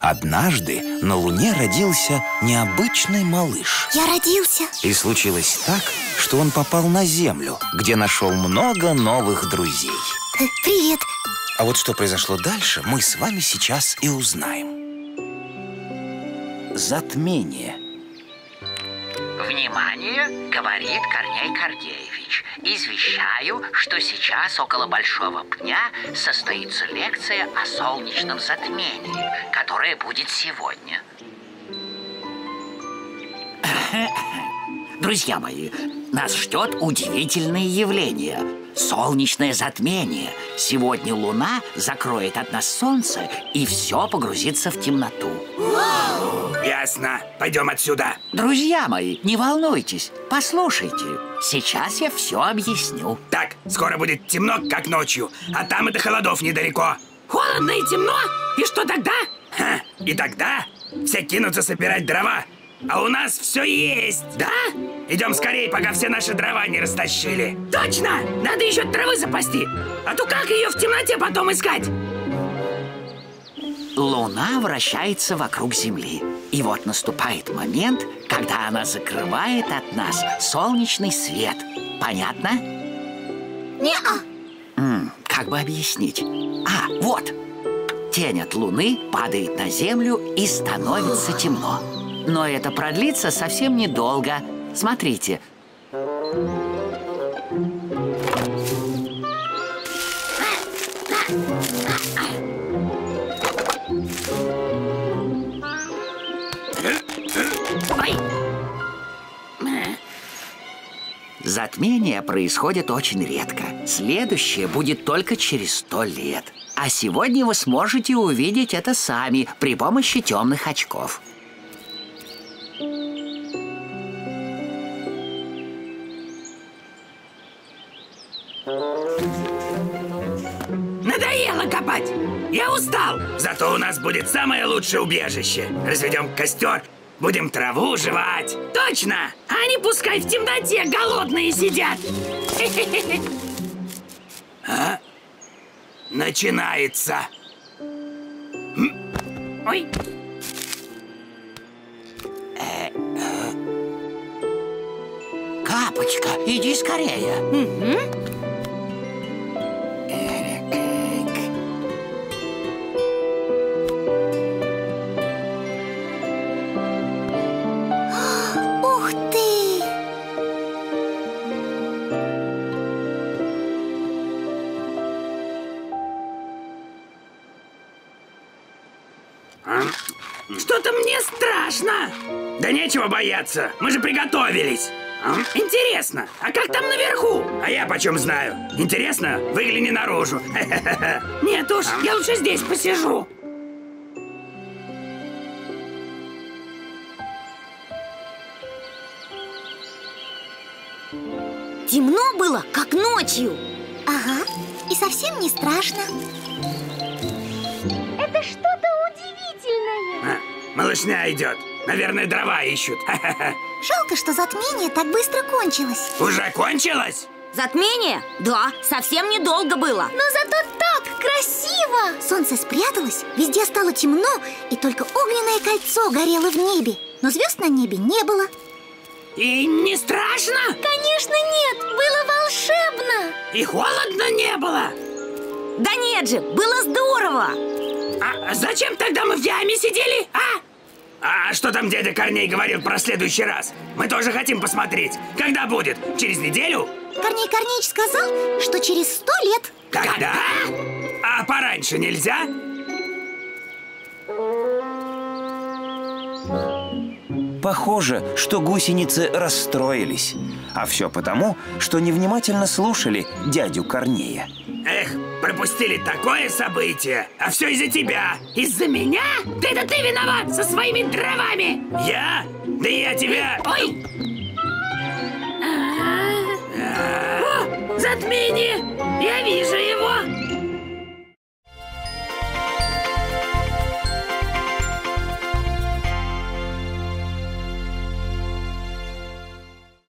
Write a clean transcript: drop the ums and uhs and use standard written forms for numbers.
Однажды на Луне родился необычный малыш. Я родился. И случилось так, что он попал на Землю, где нашел много новых друзей. Привет. А вот что произошло дальше, мы с вами сейчас и узнаем. Затмение. Внимание, говорит Корней Корнеевич. Извещаю, что сейчас около Большого Пня состоится лекция о солнечном затмении, которая будет сегодня. Друзья мои, нас ждет удивительное явление – солнечное затмение. Сегодня Луна закроет от нас Солнце, и все погрузится в темноту. Ясно. Пойдем отсюда. Друзья мои, не волнуйтесь, послушайте. Сейчас я все объясню. Так, скоро будет темно, как ночью, а там и до холодов недалеко. Холодно и темно? И что тогда? Ха, и тогда все кинутся собирать дрова. А у нас все есть. Да? Идем скорее, пока все наши дрова не растащили. Точно! Надо еще травы запасти. А то как ее в темноте потом искать? Луна вращается вокруг Земли. И вот наступает момент, когда она закрывает от нас солнечный свет. Понятно? Не-а. Как бы объяснить? Вот. Тень от Луны падает на Землю и становится темно. Но это продлится совсем недолго. Смотрите. Затмение происходит очень редко. Следующее будет только через 100 лет. А сегодня вы сможете увидеть это сами при помощи темных очков. Надоело копать! Я устал! Зато у нас будет самое лучшее убежище. Разведем костер, будем траву жевать. Точно! Они пускай в темноте голодные сидят. Начинается. Ой. Капочка, иди скорее. Ух ты! Что-то мне страшно. Да нечего бояться, мы же приготовились. Интересно, а как там наверху? А я почем знаю? Интересно? Выгляни наружу. Нет уж, я лучше здесь посижу. Темно было, как ночью. Ага, и совсем не страшно. Это что-то удивительное. Малышня идет. Наверное, дрова ищут. Жалко, что затмение так быстро кончилось. Уже кончилось? Затмение? Да, совсем недолго было. Но зато так красиво! Солнце спряталось, везде стало темно, и только огненное кольцо горело в небе. Но звезд на небе не было. И не страшно? Конечно нет, было волшебно. И холодно не было? Да нет же, было здорово. А зачем тогда мы в яме сидели, а? А что там дядя Корней говорил про следующий раз? Мы тоже хотим посмотреть. Когда будет? Через неделю? Корней Корнеич сказал, что через 100 лет. Когда? А пораньше нельзя? Похоже, что гусеницы расстроились. А все потому, что невнимательно слушали дядю Корнея. Эх, пропустили такое событие, а все из-за тебя. Из-за меня? Да ты виноват со своими дровами. Я? Да я тебя... Ой! О, затмение! Я вижу его!